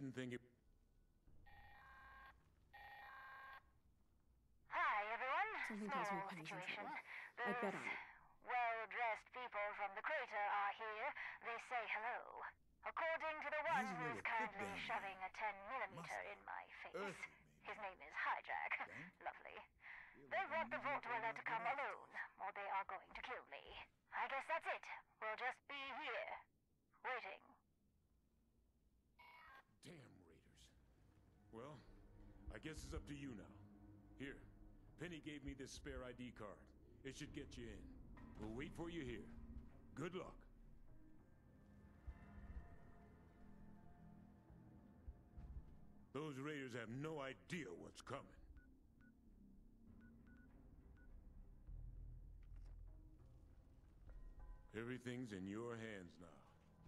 didn't think it... Hi, everyone. Something tells me Small Penny's in situation. trouble. I'd bet on it. Well-dressed people from the crater are here. They say hello. According to the one He's a who's little currently thick down shoving a 10mm Muscle. in my face. Earthy, maybe. His name is Hijack. Don't? Lovely. Feel They like want I'm the using Vault it all Dweller out to come good alone, or they are going to kill me. I guess that's it. We'll just be here, waiting. Damn raiders. Well, I guess it's up to you now. Here, Penny gave me this spare ID card. It should get you in. We'll wait for you here. Good luck. Those raiders have no idea what's coming. Everything's in your hands now.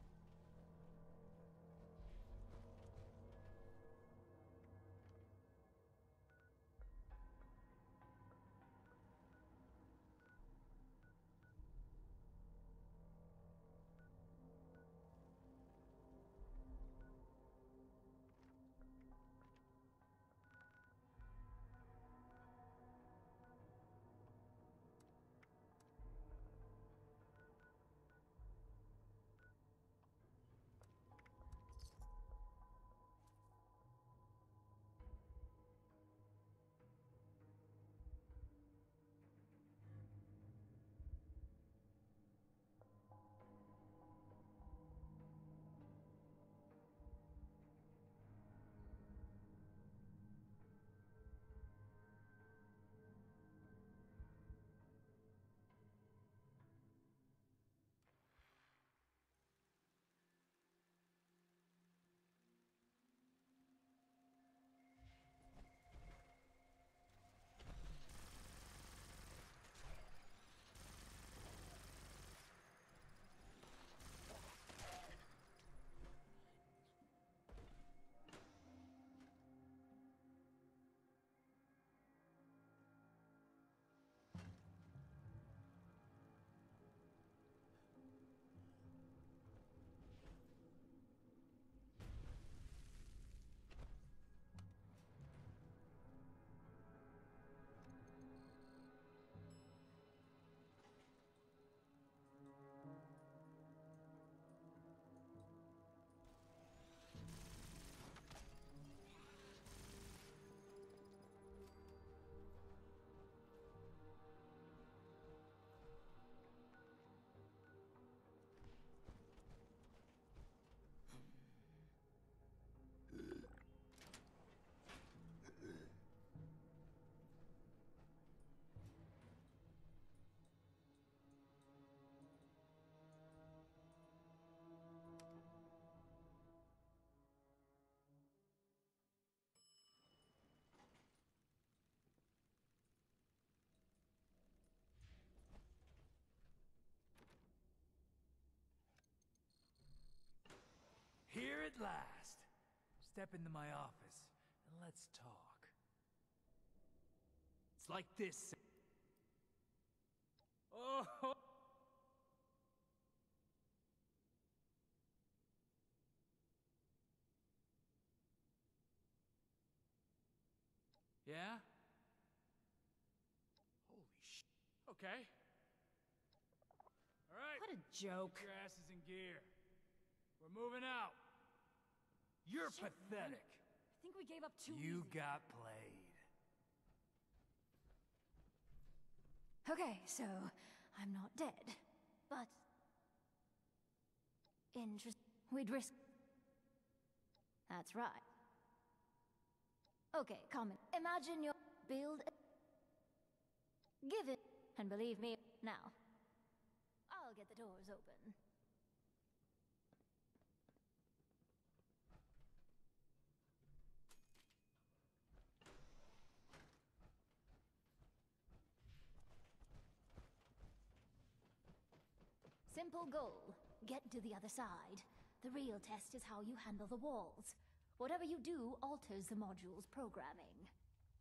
Here at last. Step into my office, and let's talk. It's like this. Oh! Yeah? Holy sh... Okay. Alright. What a joke. Get your asses in gear. We're moving out. You're Shit, pathetic. I think we gave up too You easy. got played. Okay, so I'm not dead, but we'd risk. That's right. Okay, comment. Imagine your build. Give it, and believe me, now. I'll get the doors open. Simple goal. Get to the other side. The real test is how you handle the walls. Whatever you do alters the module's programming.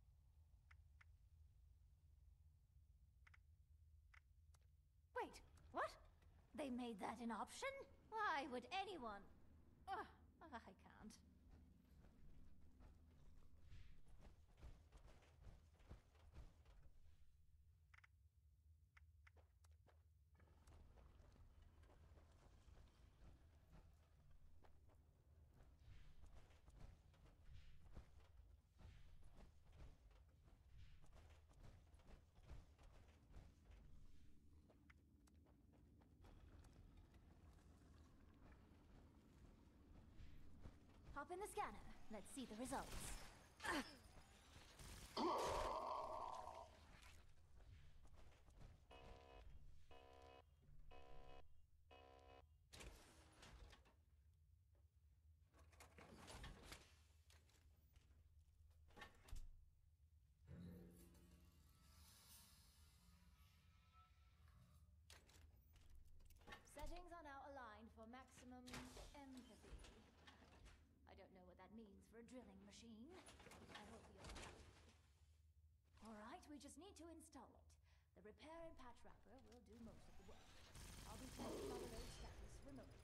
Wait, what? They made that an option? Why would anyone? Ugh, I can't. Pop in the scanner. Let's see the results. Settings are now aligned for maximum empathy. I don't know what that means for a drilling machine. I hope you're happy. Alright, we just need to install it. The repair and patch wrapper will do most of the work. I'll be checking on the load status remotely.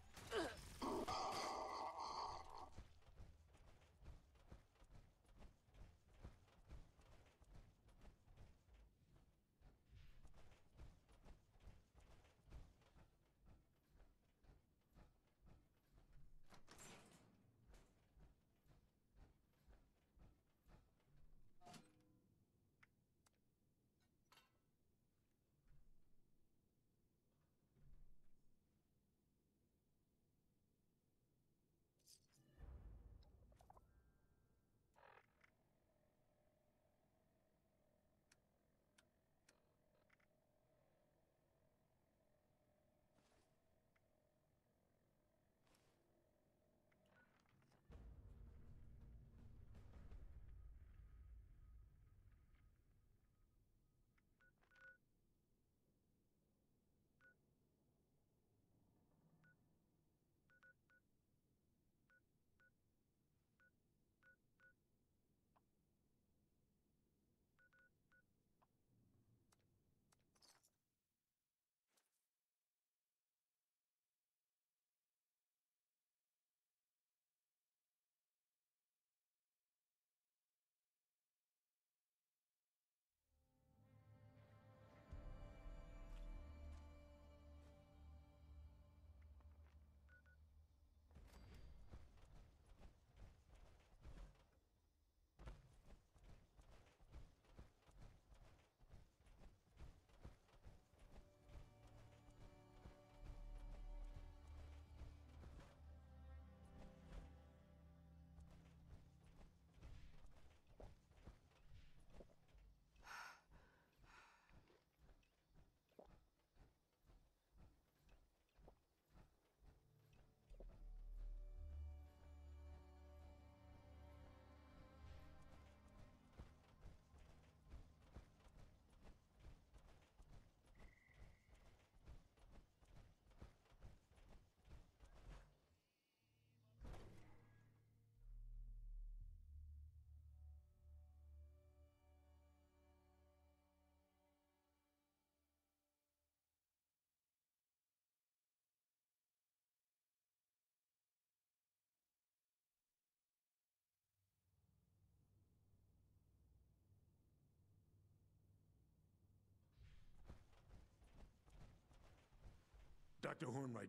Dr. Hornwright.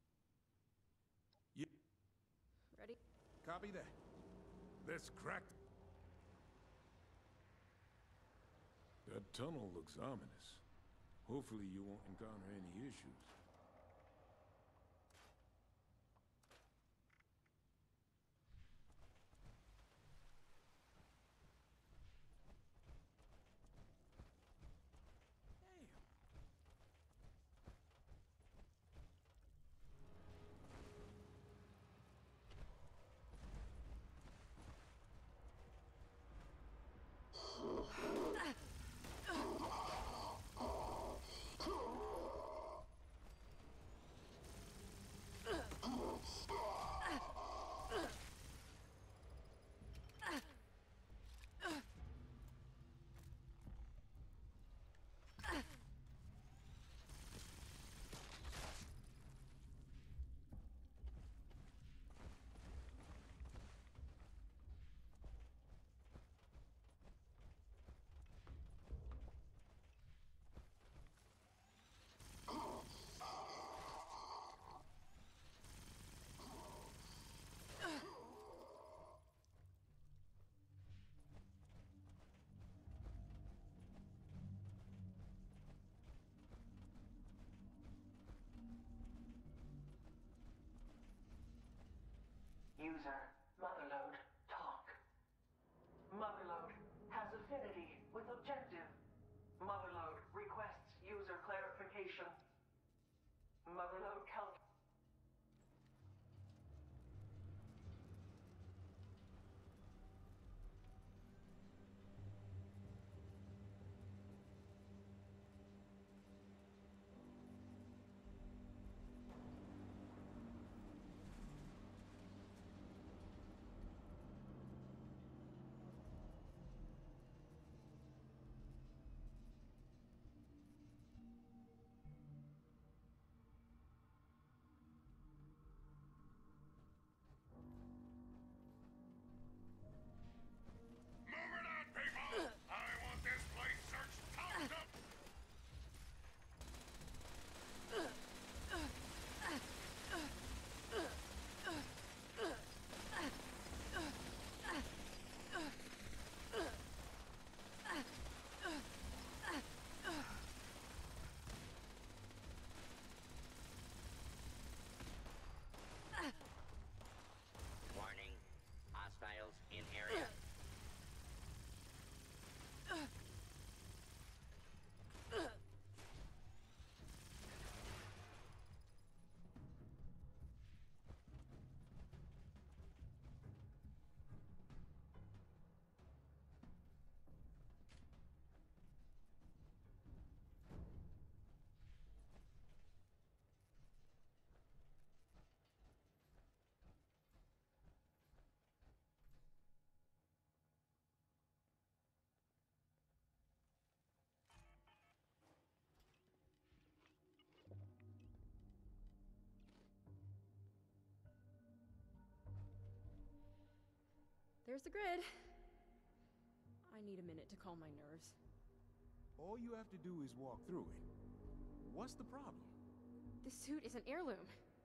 Yeah. Ready? Copy that. Let's crack. That tunnel looks ominous. Hopefully you won't encounter any issues. There's the grid. I need a minute to calm my nerves. All you have to do is walk through it. What's the problem? This suit is an heirloom.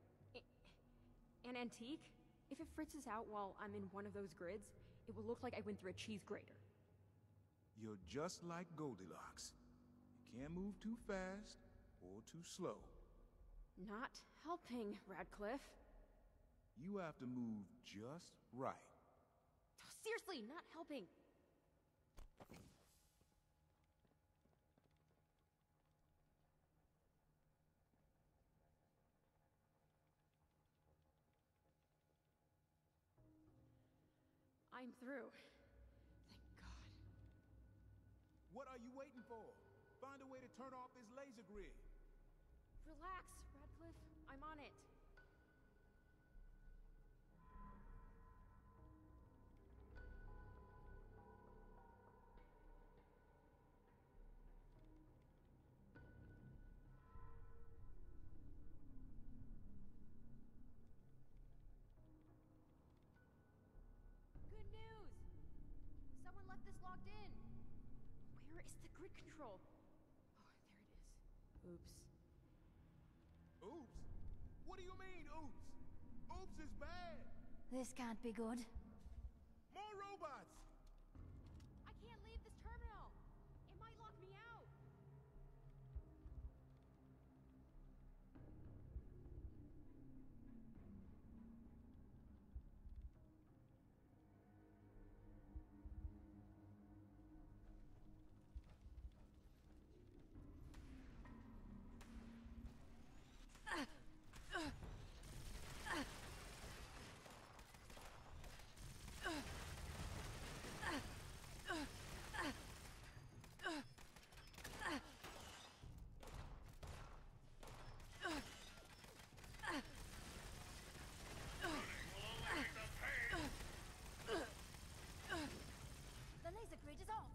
An antique? If it fritzes out while I'm in one of those grids, it will look like I went through a cheese grater. You're just like Goldilocks. You can't move too fast or too slow. Not helping, Radcliffe. You have to move just right. Seriously, not helping. I'm through. Thank God. What are you waiting for? Find a way to turn off this laser grid. Relax, Radcliffe. I'm on it. Good news! Someone left this logged in. Where is the grid control? Oh, there it is. Oops. Oops? What do you mean, oops? Oops is bad. This can't be good. More robots. I can't leave this terminal. It might lock me out. The laser grid is off.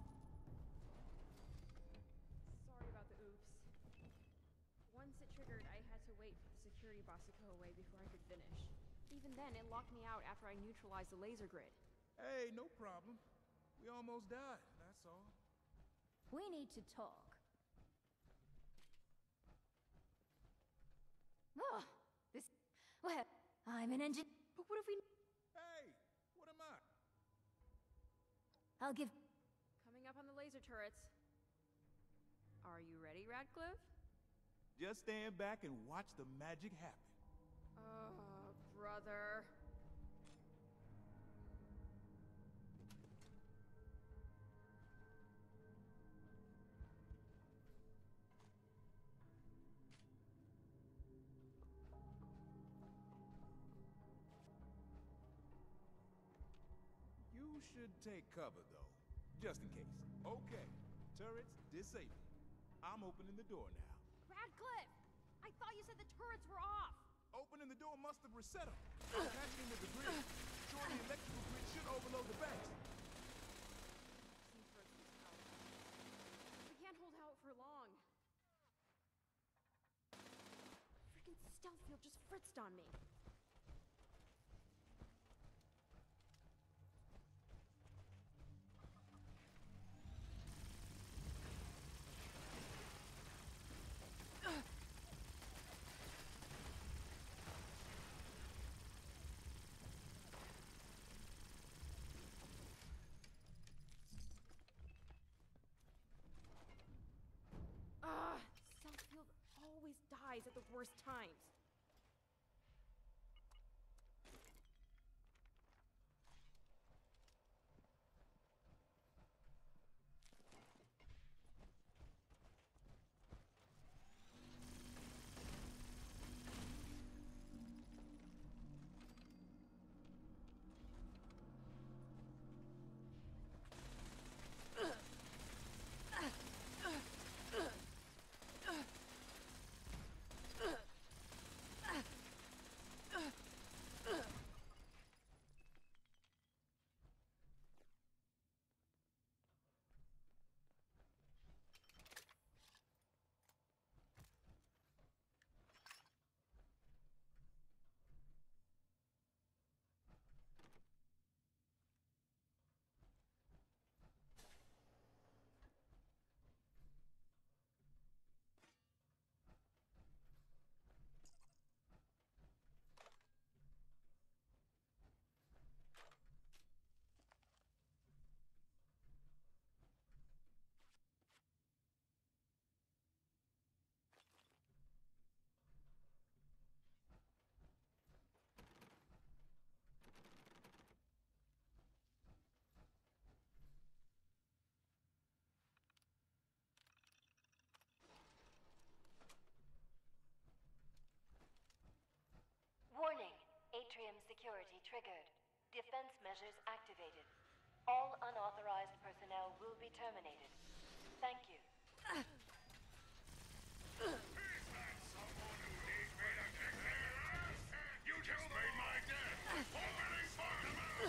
Sorry about the oops. Once it triggered, I had to wait for the security boss to go away before I could finish. Even then, it locked me out after I neutralized the laser grid. Hey, no problem. We almost died, that's all. We need to talk. Oh, this... Well, I'm an engine... But what if we... Hey, what am I? I'll give... Coming up on the laser turrets. Are you ready, Radcliffe? Just stand back and watch the magic happen. Oh, brother. You should take cover, though. Just in case. Okay. Turrets disabled. I'm opening the door now. Radcliffe! I thought you said the turrets were off! Opening the door must have reset them. Attaching into the grid. Sure, the electrical grid should overload the banks. Seems for us out. We can't hold out for long. Freaking stealth field just fritzed on me. Stealth field always dies at the worst times. triggered. Defense measures activated. All unauthorized personnel will be terminated. Thank you. You just made my day! Opening fire!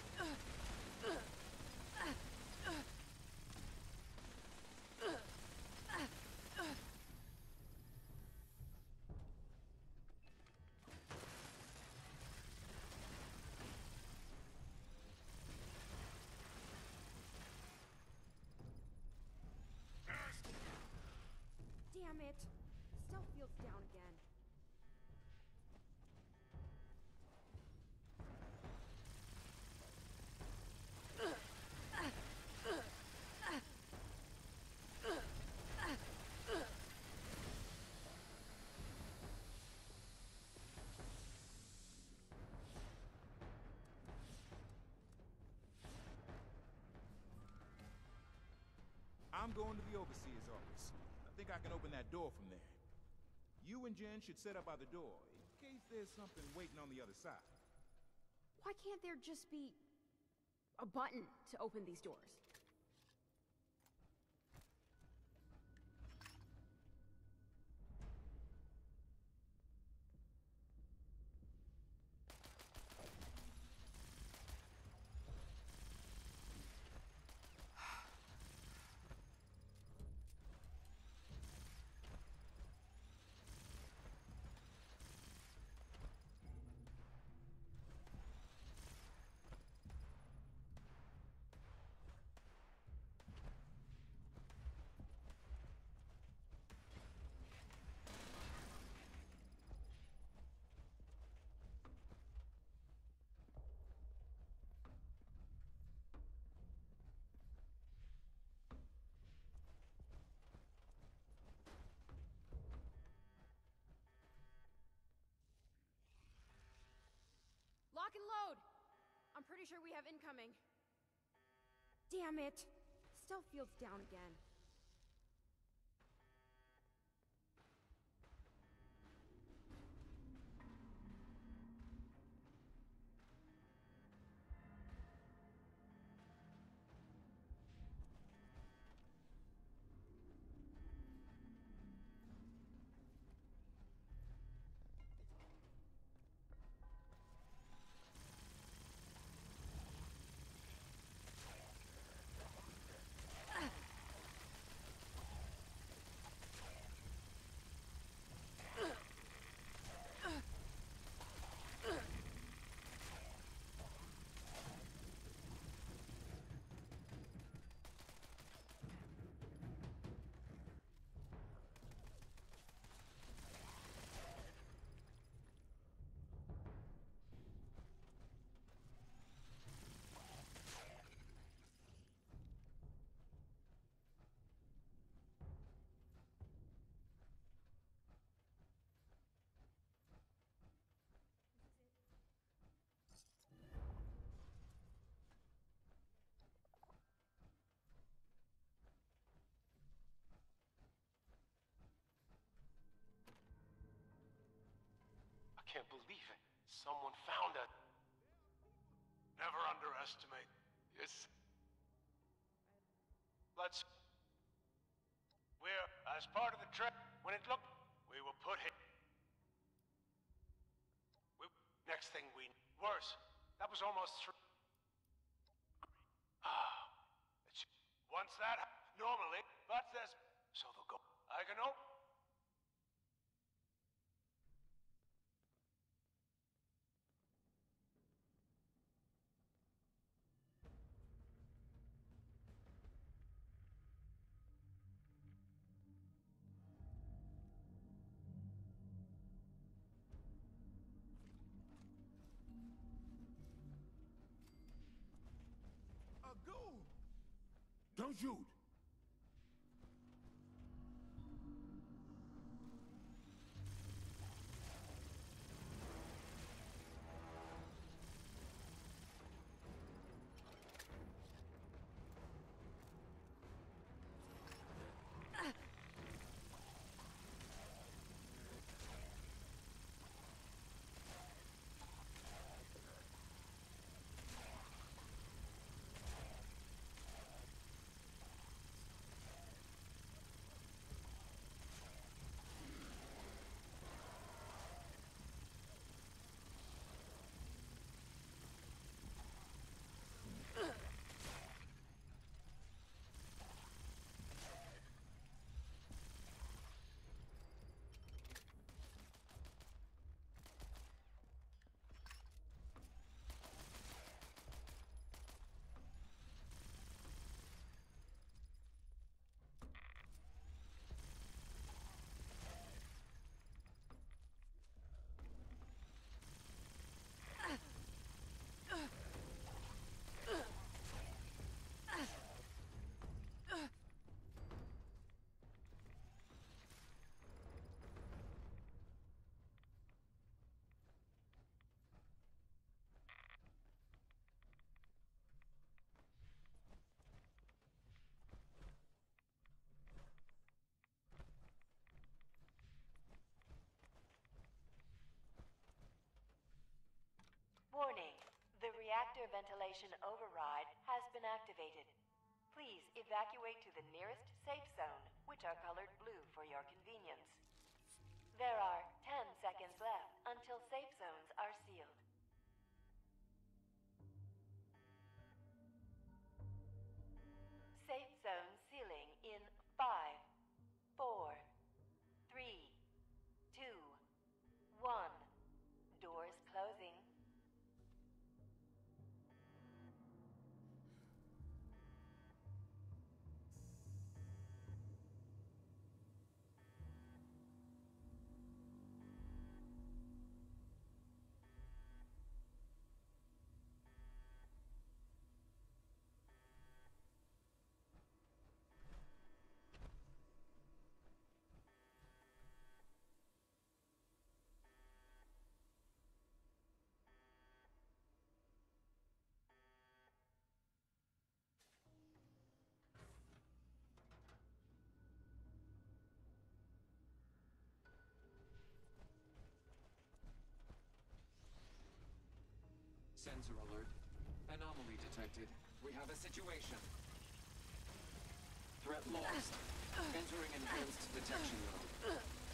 Damn it! Stealth field's down again. I'm going to the Overseer's office. I think I can open that door from there. You and Jen should set up by the door, in case there's something waiting on the other side. Why can't there just be a button to open these doors? Lock and load! I'm pretty sure we have incoming. Damn it! Stealth field's down again. I can't believe it. Someone found us. Never underestimate. Yes. We're, as part of the trip, when it looked, we were put here. Next thing worse. That was almost once that, normally, but there's, so they'll go. I can open. Go! Don't shoot! reactor ventilation override has been activated. Please evacuate to the nearest safe zone, which are colored blue for your convenience. There are 10 seconds left until safe zones are sealed. Safe zone sealing in 5, 4, 3, 2, 1. Doors closing. Sensor alert. Anomaly detected. We have a situation. Threat lost. Entering enhanced detection mode.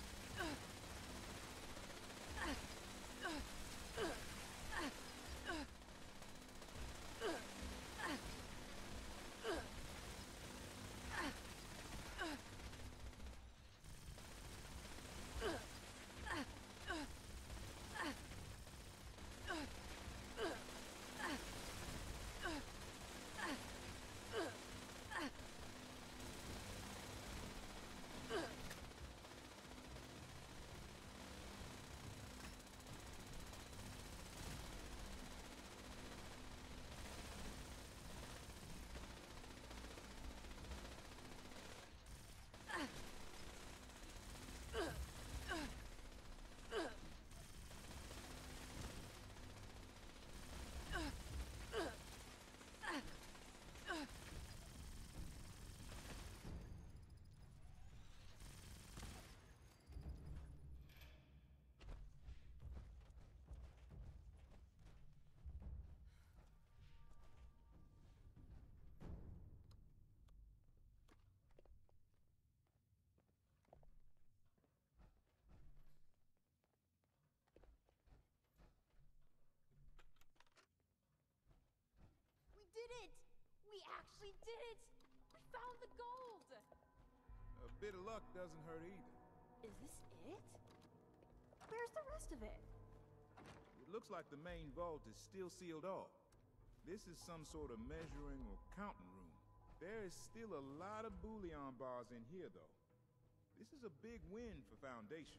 We did it! We actually did it! We found the gold! A bit of luck doesn't hurt either. Is this it? Where's the rest of it? It looks like the main vault is still sealed off. This is some sort of measuring or counting room. There is still a lot of Bullion bars in here, though. This is a big win for Foundation.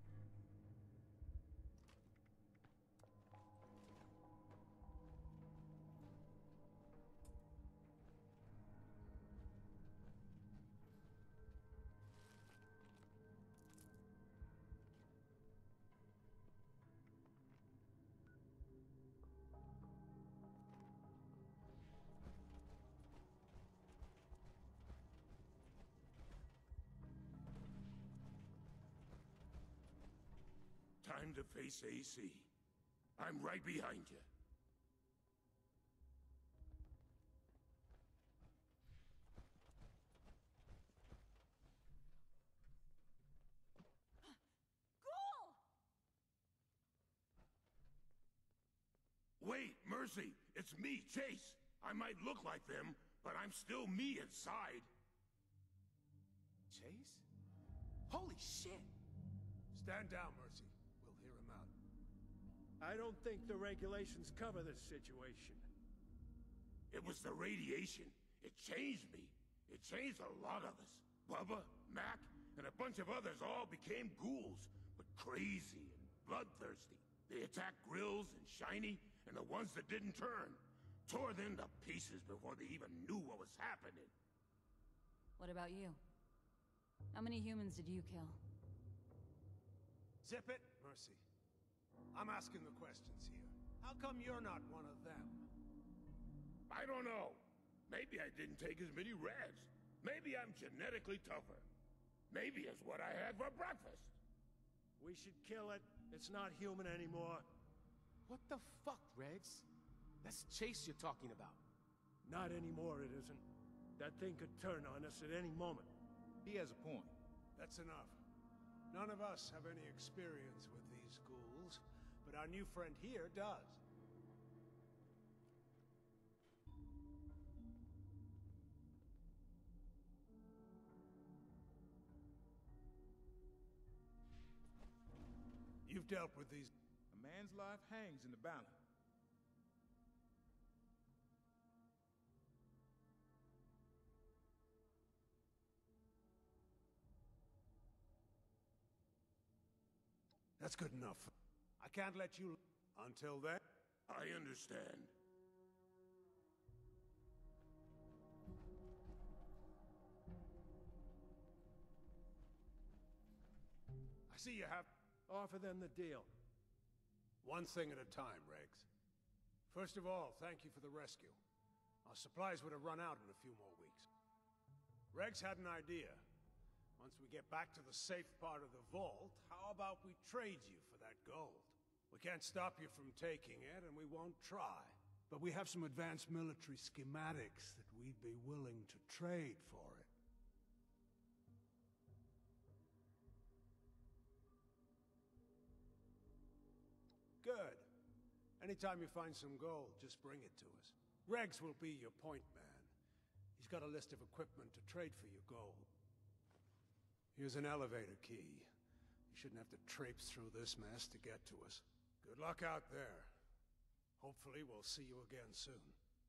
Time to face AC. I'm right behind you. Ghoul! Wait, Mercy! It's me, Chase! I might look like them, but I'm still me inside. Chase? Holy shit! Stand down, Mercy. We'll hear him out. I don't think the regulations cover this situation. It was the radiation. It changed me. It changed a lot of us. Bubba, Mac, and a bunch of others all became ghouls, but crazy and bloodthirsty. They attacked Grills and Shiny, and the ones that didn't turn. Tore them to pieces before they even knew what was happening. What about you? How many humans did you kill? Zip it, Mercy. I'm asking the questions here. How come you're not one of them? I don't know. Maybe I didn't take as many reds. Maybe I'm genetically tougher. Maybe it's what I had for breakfast. We should kill it. It's not human anymore. What the fuck, Regs? That's Chase you're talking about. Not anymore, it isn't. That thing could turn on us at any moment. He has a point. That's enough. None of us have any experience with these ghouls, but our new friend here does. You've dealt with these. A man's life hangs in the balance. That's good enough. I can't let you... Until then... I understand. I see you have... Offer them the deal. One thing at a time, Regs. First of all, thank you for the rescue. Our supplies would have run out in a few more weeks. Regs had an idea. Once we get back to the safe part of the vault, how about we trade you for that gold? We can't stop you from taking it, and we won't try. But we have some advanced military schematics that we'd be willing to trade for it. Good. Anytime you find some gold, just bring it to us. Regs will be your point man. He's got a list of equipment to trade for your gold. Here's an elevator key. You shouldn't have to traipse through this mess to get to us. Good luck out there. Hopefully we'll see you again soon.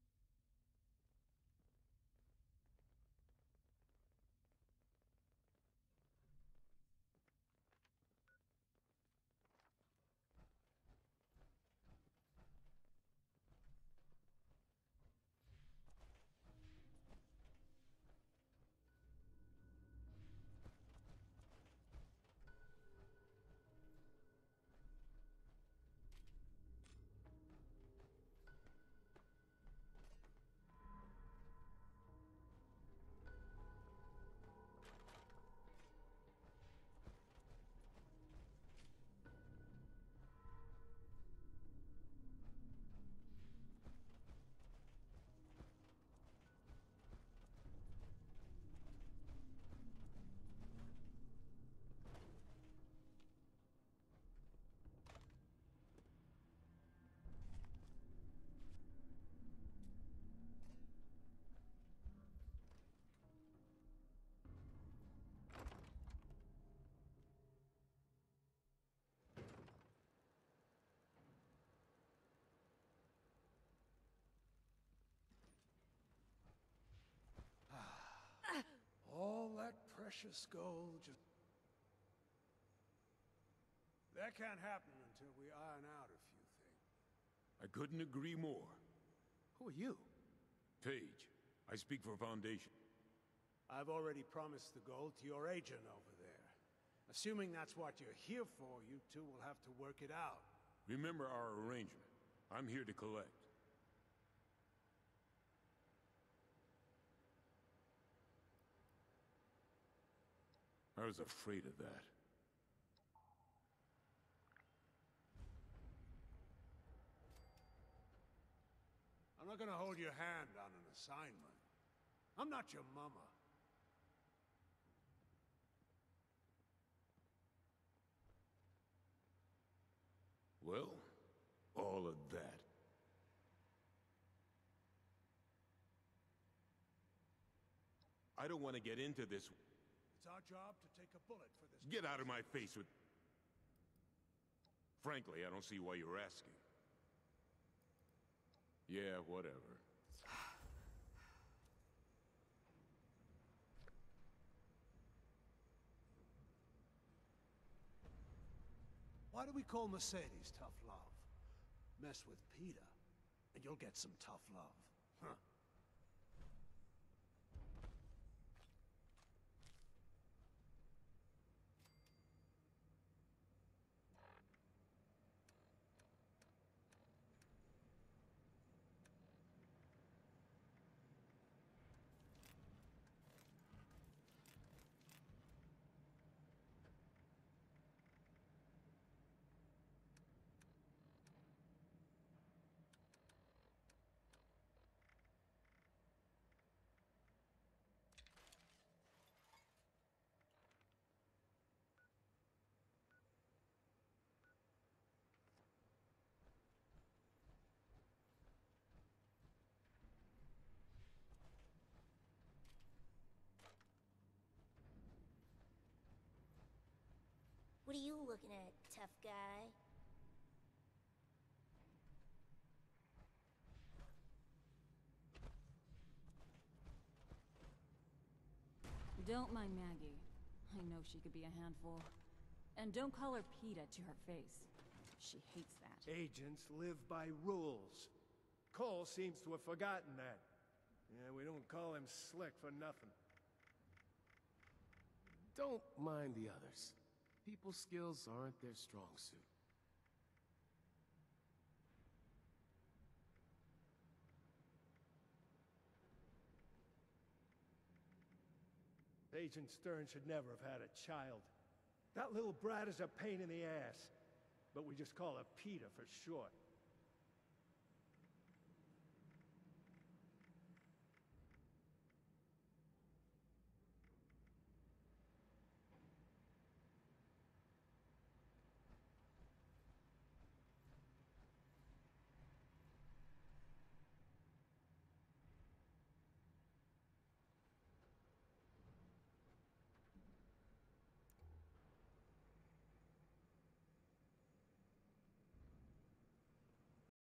All that precious gold just... That can't happen until we iron out a few things. I couldn't agree more. Who are you? Page. I speak for Foundation. I've already promised the gold to your agent over there. Assuming that's what you're here for, you two will have to work it out. Remember our arrangement. I'm here to collect. I was afraid of that. I'm not gonna hold your hand on an assignment. I'm not your mama. Well, all of that. I don't want to get into this. It's our job to take a bullet for this. Get out of my face with... Frankly, I don't see why you're asking. Yeah, whatever. Why do we call Mercedes tough love? Mess with Peter, and you'll get some tough love. Huh. What are you looking at, tough guy? Don't mind Maggie. I know she could be a handful. And don't call her PETA to her face. She hates that. Agents live by rules. Cole seems to have forgotten that. Yeah, we don't call him Slick for nothing. Don't mind the others. People's skills aren't their strong suit. Agent Stern should never have had a child. That little brat is a pain in the ass. But we just call her PETA for short.